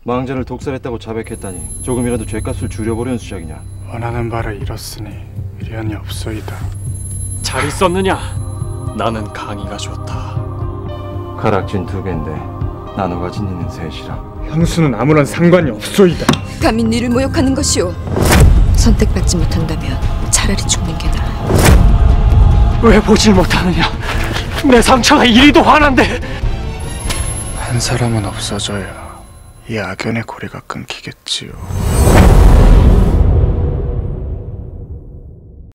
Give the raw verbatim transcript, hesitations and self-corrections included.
망자를 독살했다고 자백했다니 조금이라도 죄값을 줄여보려는 수작이냐? 원하는 바를 이뤘으니 미련이 없소이다. 잘 있었느냐? 나는 강의가 좋다. 가락진 두 개인데 나눠 가진 이는 셋이라. 향수는 아무런 상관이 없소이다. 감히 니를 모욕하는 것이오. 선택받지 못한다면 차라리 죽는 게 나아. 왜 보질 못하느냐? 내 상처가 이리도 환한데. 한 사람은 없어져야 이 악연의 고리가 끊기겠지요.